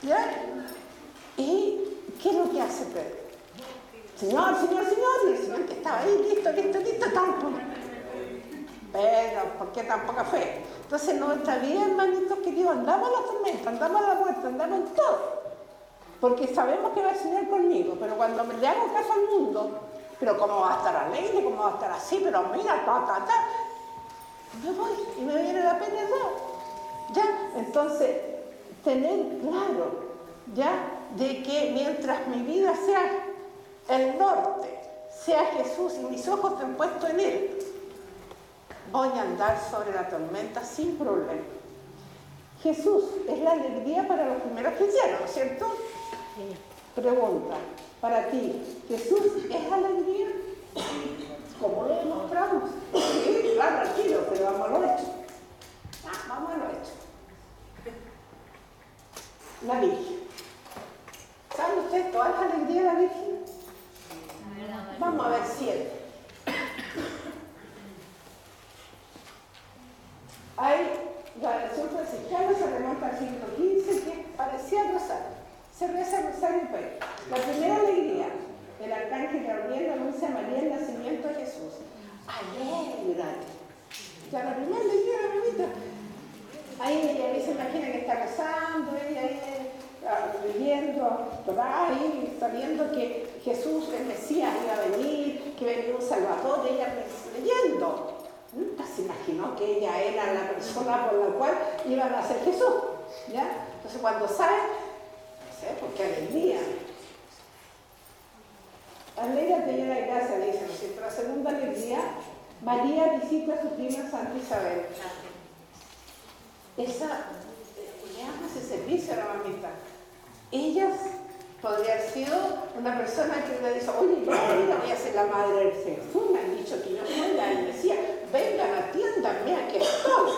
¿Ya? ¿Y qué es lo que hace Pedro? Señor, Señor, Señor, y el Señor que estaba ahí, listo, tanto. Pero, ¿por qué tan poca fe? Entonces, nuestra vida, hermanitos queridos, andamos en la tormenta, andamos en la muerte, andamos en todo. Porque sabemos que va el Señor conmigo, pero cuando le hago caso al mundo, pero cómo va a estar alegre, cómo va a estar así, pero mira, me voy y me viene la pena ¿ya? Entonces, tener claro, ¿ya? De que mientras mi vida sea el norte, sea Jesús y mis ojos estén puestos en Él, voy a andar sobre la tormenta sin problema. Jesús es la alegría para los primeros cristianos, ¿no es cierto? Pregunta, para ti, ¿Jesús es alegría? ¿Cómo lo demostramos? Sí, claro, tranquilo, pero vamos a lo hecho. Vamos a lo hecho. La Virgen. ¿Saben ustedes toda la alegría de la Virgen? Vamos a ver 7. La versión franciscana se remonta al siglo XV, que parecía rosario. Se reza rosario en Perú. La primera alegría del arcángel Gabriel anuncia a María el nacimiento de Jesús. ¡Alégrate! Ya la primera alegría de la mamita. Ahí ella se imagina que está rezando, ella ahí viviendo, ahí sabiendo que Jesús, el Mesías, iba a venir, que venía un Salvador, ella leyendo. Nunca se imaginó que ella era la persona por la cual iba a nacer Jesús, ¿ya? Entonces cuando sabe, no sé, porque alegría. Alégrate llena de gracia, dice, ¿no es cierto? La segunda alegría, María visita a su prima Santa Isabel. Le ama ese servicio a la mamita. Ellas podría haber sido una persona que le dice, oye, yo voy a ser la madre del Jesús, me han dicho que yo soy la decía, vengan, atiéndanme, aquí estoy.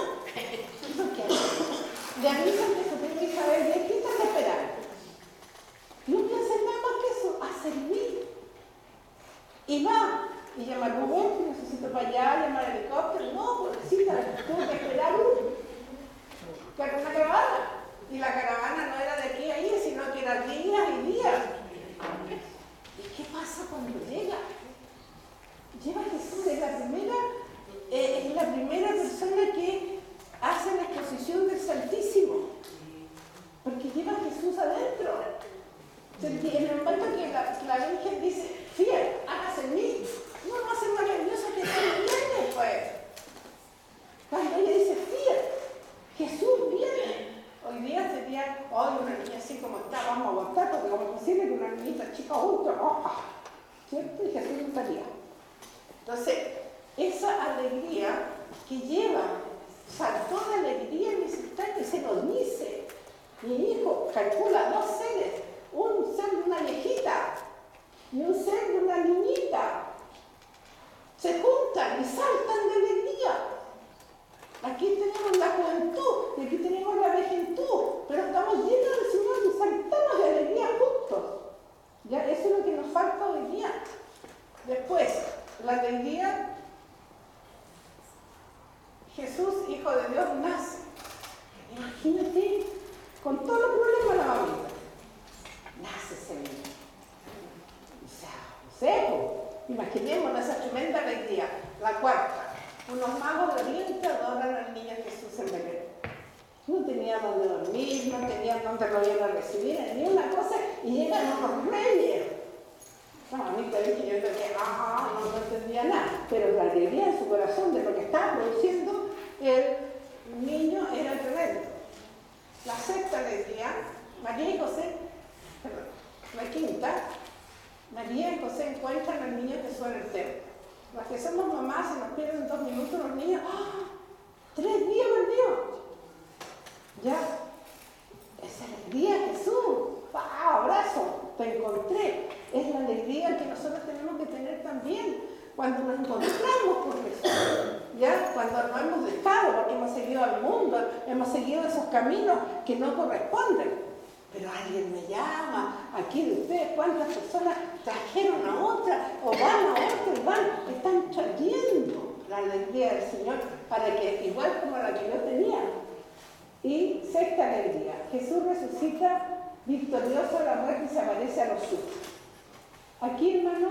Le avisan que su prima Isabel, ¿de qué están esperando? No voy a hacer nada más que eso, a servir. Y va, y llama al Google, que necesito para allá, llama al helicóptero, no, pobrecita, tuve que esperar una caravana. Y la caravana no era de aquí a allí, sino que era días y días. ¿Y qué pasa cuando llega? Lleva Jesús, es la primera persona que hace la exposición del Santísimo. Porque lleva a Jesús adentro. En el momento que la Virgen dice, fiel, hágase en mí, no va a ser maravilloso que Jesús viene, pues. Cuando ella dice, fiel, Jesús viene. Hoy día sería, una niña así como está, vamos a aguantar, porque como es posible que una niñita chica junto, ¿cierto? Y Jesús no estaría. Entonces, esa alegría que lleva, saltó de alegría en mis instantes, se nos dice, mi hijo calcula 2 seres, un ser de una viejita y un ser de una niñita, se juntan y saltan de alegría. Aquí tenemos la juventud y aquí tenemos la vejentud, pero estamos llenos del Señor y saltamos de alegría juntos. ¿Ya? Eso es lo que nos falta hoy día. Después, la alegría, Jesús, Hijo de Dios, nace. Imagínate, con todos los problemas de la mamita, nace ese niño. O sea, imaginemos esa tremenda alegría. La cuarta. Unos magos de Oriente adoran al niño Jesús en Belén. No tenían dónde dormir, no tenían dónde lo iban a recibir, ni una cosa, y llegan unos reyes. No, a mí parece que yo entendía, no entendía nada, pero la alegría en su corazón de lo que estaba produciendo el niño era tremendo. La sexta alegría, María y José, la quinta, María y José encuentran al niño Jesús en el templo. Las que somos mamás se nos pierden 2 minutos los niños. 3 días perdidos. Ya. Esa alegría, Jesús. Abrazo. Te encontré. Es la alegría que nosotros tenemos que tener también cuando nos encontramos con Jesús. Ya. Cuando nos hemos dejado, porque hemos seguido al mundo, hemos seguido esos caminos que no corresponden. Pero alguien me llama, aquí de ustedes, ¿cuántas personas trajeron a otra? O van a otra, están trayendo la alegría del Señor para que, igual como la que yo tenía. Y sexta alegría, Jesús resucita victorioso de la muerte, y se aparece a los suyos. Aquí, hermano,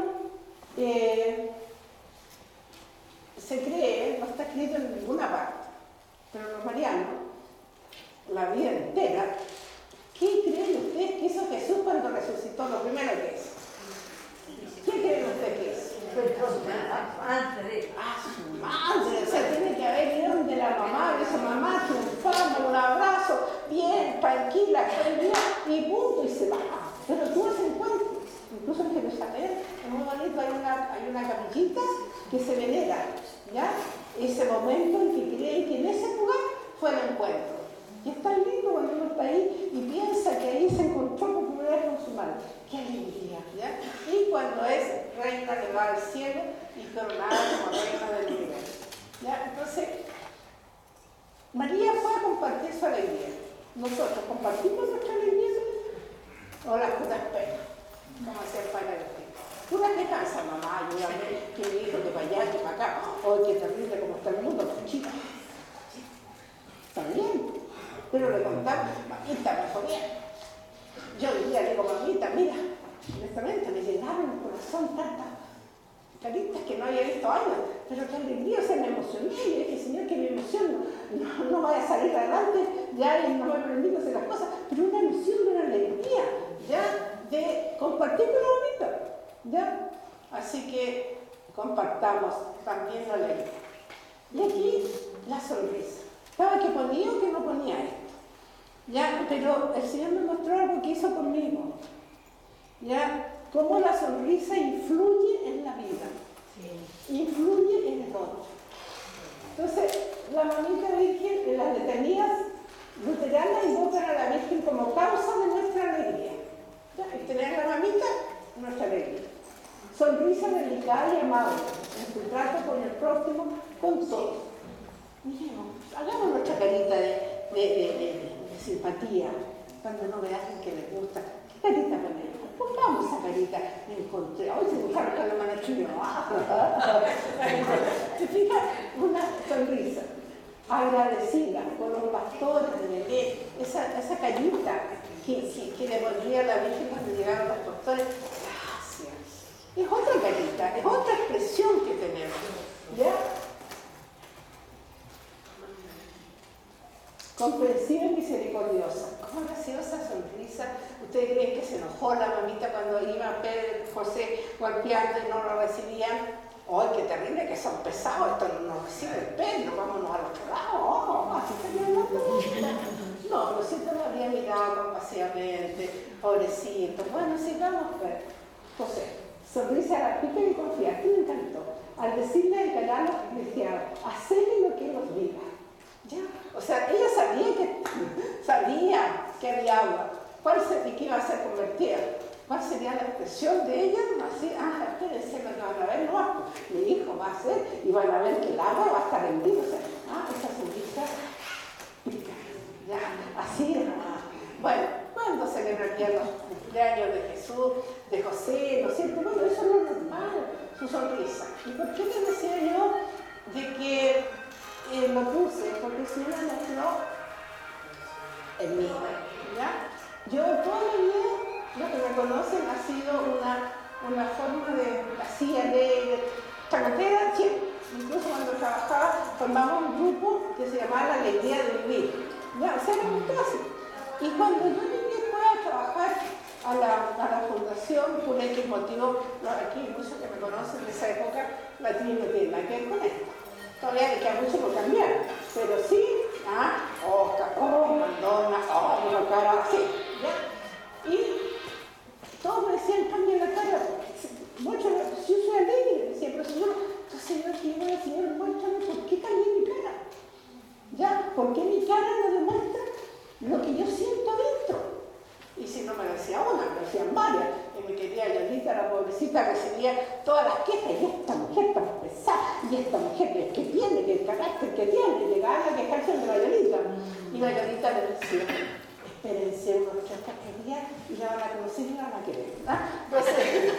se cree, no está escrito en ninguna parte, pero los marianos, la vida entera, ¿qué creen ustedes que hizo Jesús cuando resucitó? Lo primero que es. ¿Qué creen ustedes que es? Su madre, o sea, tiene que haber ido donde la mamá, de su mamá, triunfando, un abrazo, bien, tranquila, tranquila, y punto, y se va. Pero tú ese encuentro, incluso en Jerusalén, en un momento hay una capillita que se venera, ¿ya? Ese momento en que creen que en ese lugar fue el encuentro. Y es tan lindo cuando uno está ahí y piensa que ahí se encontró por primera vez con su madre. ¡Qué alegría! ¿Ya? Y cuando es reina que va al cielo y coronada como reina del universo. ¿Ya? Entonces, María fue a compartir su alegría. ¿Nosotros compartimos nuestra alegría o las putas penas? Vamos a hacer para el tiempo. Puras que cansa, mamá, ayúdame, que mi hijo, que para allá, que para acá. ¡Oh, qué terrible como está el mundo, chica! Está bien. Pero le contaba, mamita, me fue bien. Yo hoy día digo, mamita, mira, honestamente me llenaron el corazón tantas caritas que no había visto años, pero qué alegría, o sea, me emocioné. Y dije, Señor, que mi emoción no vaya a salir adelante, ya, y no me aprendí a hacer las cosas, pero una emoción de una alegría, ya, de compartir con la mamita, ya. Así que compartamos también la alegría. Y aquí la sonrisa. Estaba que ponía o que no ponía esto. ¿Ya? Pero el Señor me mostró algo que hizo conmigo. ¿Ya? Cómo la sonrisa influye en la vida. Sí. Influye en el otro. Entonces, la mamita Virgen, en las letanías luteranas, invocan a la Virgen como causa de nuestra alegría. ¿Ya? Y tener a la mamita, nuestra alegría. Sonrisa delicada y amable en su trato con el prójimo, con todo. Miremos, hagamos nuestra carita de simpatía cuando no ve a alguien que le gusta. ¿Qué carita ponemos? Pongamos esa carita, me encontré. Hoy se buscaron que lo me han hecho yo. ¿Te fijas? Una sonrisa agradecida con los pastores de Belén, esa carita que le volvía a la Virgen cuando llegaron los pastores. Gracias. Es otra carita, es otra expresión que tenemos. ¿Ya? Comprensiva y misericordiosa. ¿Cómo graciosa sonrisa? ¿Ustedes creen que se enojó la mamita cuando iba Pedro y José golpeando y no lo recibían? ¡Ay, qué terrible que son pesados! Esto no nos recibe el Pedro, vámonos al otro lado. Así está hablando. No, Rosita lo había mirado compasivamente, pobrecito. Bueno, sigamos, pues. José, sonrisa rápida y confiante, me encantó. Al decirle al canal cristiano, hacedle lo que nos diga. ¿Ya? O sea, ella sabía que había agua. ¿Cuál sería que iba a ser convertida? ¿Cuál sería la expresión de ella? Así, espérense lo que van a ver, no, mi hijo va a ser, y van a ver que el agua va a estar en vivo. O sea, esa sonrisa pica. Ya, así, bueno, cuando celebrarían los cumpleaños de Jesús, de José, ¿no es cierto? Bueno, eso no es normal, su sonrisa. ¿Y por qué te decía yo de que lo puse? Porque si una mostró en mí, ¿ya? Yo toda la vida, los que me conocen, ha sido una forma de así alegre, chanotera, siempre. Incluso cuando trabajaba, formamos un grupo que se llamaba La Alegría de Vivir. ¿Ya? O sea, era muy fácil. Y cuando yo llegué a trabajar a la fundación, por X motivo, aquí hay muchos que me conocen de esa época, la tiene que ver con esto. Todavía le queda mucho por cambiar, pero sí, Oscar, Madonna, una cara así, ¿ya? Y todos me decían, cambia la cara, mucho, yo soy alegre, decía, pero señor, señor, muéstrame por qué cambié mi cara, ¿ya? ¿Por qué mi cara no demuestra lo que yo siento dentro? Y si no me lo decía una, me lo decían varias. Y mi querida Yolita, la pobrecita, recibía todas las quejas. Y esta mujer tan pesada, y esta mujer que tiene, que el carácter que tiene, llegaban a quejarse de la Yolita. Y la Yolita le decía, espérense unos 3 días y la van a conocer y la van a querer. Entonces,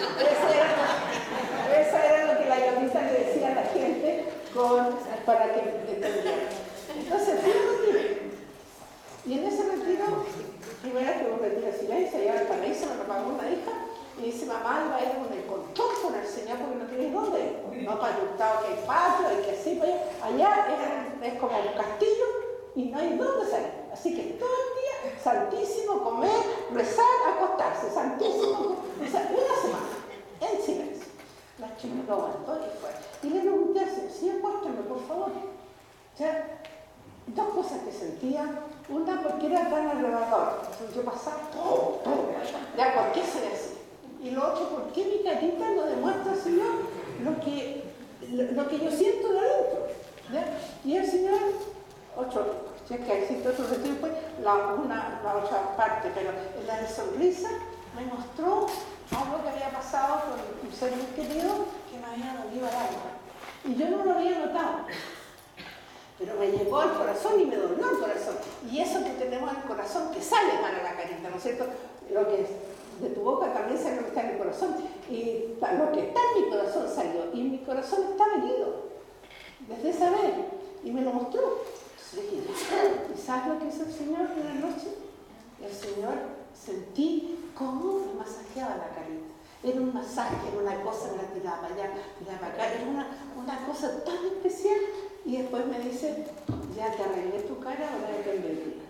eso era lo que la Yolita le decía a la gente para que entendiera. Entonces, fui a un retiro. Y en ese retiro Primera que un retiro de silencio, y ahora el paraíso me lo pagó una hija, y dice, mamá, iba a ir con el contón con el Señor porque no tienes dónde. No para el gustado que hay patio, hay que así, pues allá es como un castillo y no hay dónde salir. Así que todo el día, santísimo, comer, rezar, acostarse, santísimo, o sea, una semana, en silencio. La chica lo aguantó y fue. Y le pregunté al Señor, Señor, muéstrame, por favor. Ya, dos cosas que sentía. Una, porque era tan alrededor. Yo pasaba todo. Ya, ¿por qué soy así? Y lo otro, ¿por qué mi carita no demuestra, Señor, lo que yo siento de adentro? ¿Ya? Y el Señor, si es que existe otro retiro, pues, la otra parte, pero en la de sonrisa me mostró algo que había pasado con un ser muy querido que me había dolido el alma. Y yo no lo había notado. Pero me llegó al corazón y me dolió el corazón. Y eso que tenemos en el corazón, que sale para la carita, ¿no es cierto? Lo que es de tu boca también sale lo que está en el corazón. Y lo que está en mi corazón salió. Y mi corazón está herido. Desde esa vez. Y me lo mostró. ¿Y sabes lo que hizo el Señor en la noche? El Señor sentí cómo me masajeaba la carita. Era un masaje, era una cosa, me la tiraba para allá, tiraba para acá. Era una cosa tan especial. Y después me dice, ya te arreglé tu cara, ahora depende de ti.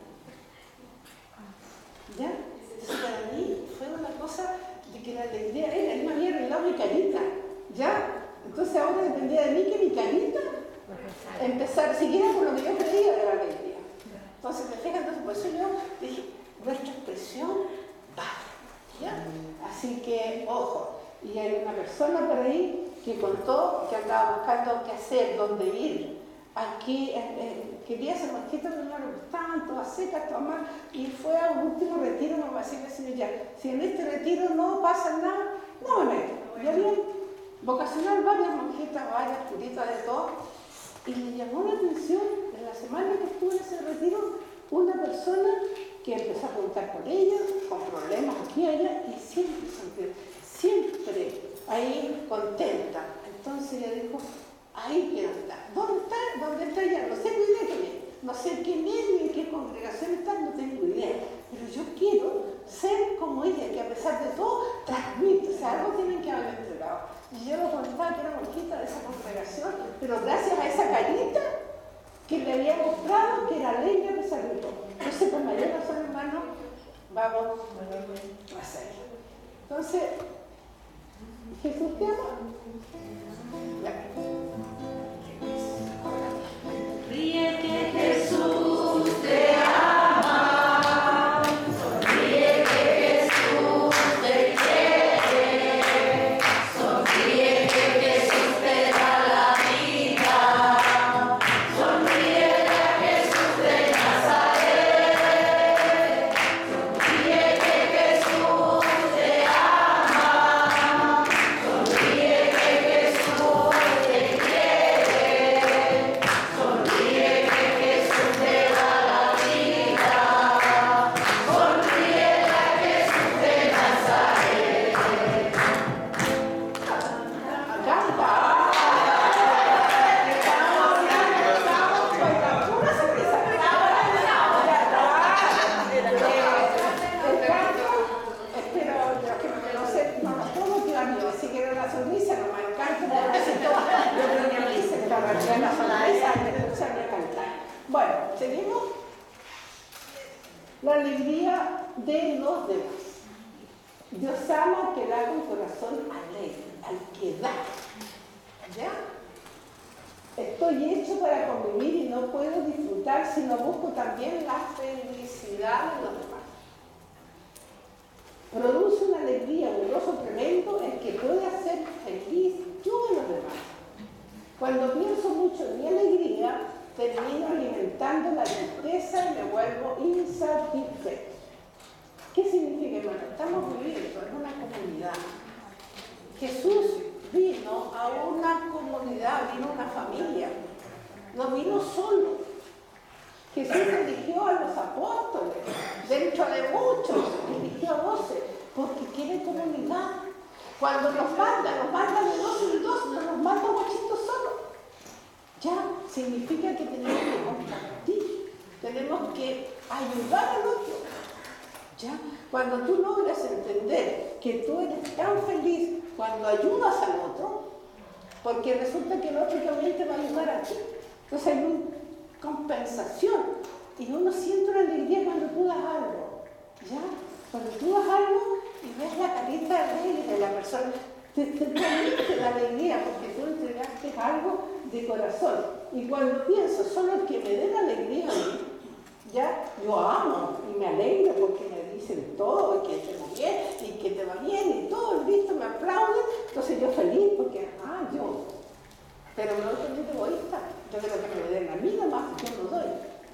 ¿Ya? Entonces para mí fue una cosa de que la alegría era, él me había arreglado mi carita. ¿Ya? Entonces ahora dependía de mí que mi carita empezara, siguiera con lo que yo creía de la alegría. Entonces, me fijas, entonces por eso yo dije, nuestra expresión vale. ¿Ya? Así que, ojo, y hay una persona por ahí que contó que andaba buscando qué hacer, dónde ir. Aquí quería hacer mosquitos, pero no le gustaban, todas secas, todas mal, y fue a un último retiro, me va a decir, Señor, ya, si en este retiro no pasa nada, no me meto. Ya bien, vocacional, varias monjitas, varias curitas de todo, y le llamó la atención, en la semana que estuve en ese retiro, una persona que empezó a preguntar por ella, con problemas aquí y allá, y siempre ahí contenta. Entonces ella dijo, ahí quiero estar. ¿Dónde está? ¿Dónde está ella? No sé idea quién es. No sé quién es ni en qué congregación está, no tengo idea. Pero yo quiero ser como ella, que a pesar de todo, transmite. O sea, algo tienen que haber entregado. Y yo lo contaba que era monjita de esa congregación, pero gracias a esa carita que le había mostrado que era leña a pesar de todo. Entonces, con mayor razón, hermano, vamos a hacerlo. Entonces, ¿Jesús te ama? Ya. Ríe que Jesús te ama, sonríe que Jesús te quiere, sonríe que Jesús te da la vida, sonríe a Jesús de Nazaret, sonríe que Jesús te ama, sonríe que Jesús te quiere. Sonríe que Jesús te da la vida, sonríe a Jesús de Nazaret. Bueno, seguimos. La alegría de los demás. Dios ama al que da con corazón alegre, al que da. ¿Ya? Estoy hecho para convivir y no puedo disfrutar si no busco también la felicidad de los demás. Produce una alegría, un gozo tremendo el que puede hacer feliz yo a los demás. Cuando pienso mucho en mi alegría, termino alimentando la tristeza y me vuelvo insatisfecho. ¿Qué significa, hermano? Estamos viviendo en una comunidad. Jesús vino a una comunidad, vino a una familia. No vino solo. Jesús eligió a los apóstoles. Dentro de muchos, eligió a 12, porque quiere comunidad. Cuando nos manda de 2 en 2, no nos manda guachitos solo. Ya significa que tenemos que compartir, tenemos que ayudar al otro. ¿Ya? Cuando tú logras entender que tú eres tan feliz cuando ayudas al otro, porque resulta que el otro también te va a ayudar a ti. Entonces hay una compensación y uno siente una alegría cuando tú das algo. ¿Ya? Cuando tú das algo y ves la carita alegre de la persona, te transmite la alegría porque tú entregaste algo de corazón. Y cuando pienso, solo el que me dé la alegría a mí, ya, yo amo y me alegro porque me dicen todo, y que te va bien, y que te va bien, y todo el visto me aplauden, entonces yo feliz porque, yo. Pero no soy egoísta, yo creo que me den a mí nomás, yo no doy.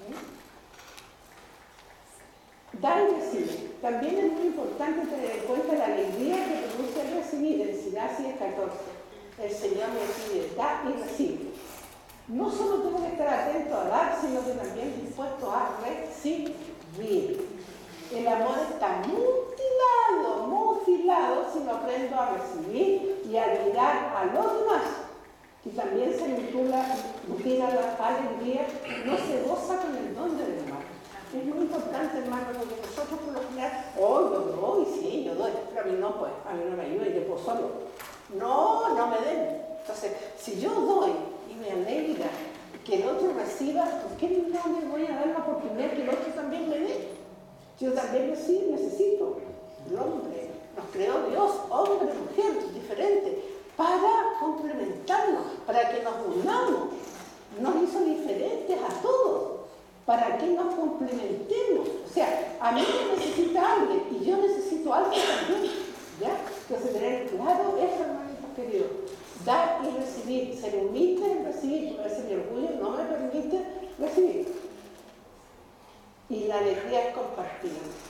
Da y recibe. También es muy importante tener en cuenta la alegría que produce el recibir, en Sirach 10:14. El Señor me pide, da y recibe. No solo tengo que estar atento a dar, sino que también dispuesto a recibir. El amor está mutilado si no aprendo a recibir y a mirar a los demás. Y también se mutila la alegría, no se goza con el don del hermano. Es muy importante, hermano, porque nosotros por lo general, yo doy, sí, yo doy, pero a mí no, pues, a mí no me ayuda y yo puedo solo. No me den. Entonces, si yo doy y me alegra que el otro reciba, ¿por qué no le voy a dar la oportunidad que el otro también me dé? Yo también necesito. El hombre, nos creó Dios, hombre, mujer, diferente, para complementarnos, para que nos unamos. Nos hizo diferentes a todos, para que nos complementemos. O sea, a mí me necesita alguien y yo necesito a alguien también. ¿Ya? Entonces, tener claro eso, hermanitos queridos. Dar y recibir. Se humilde en recibir, porque a veces mi orgullo no me permite recibir. Y la alegría es compartida.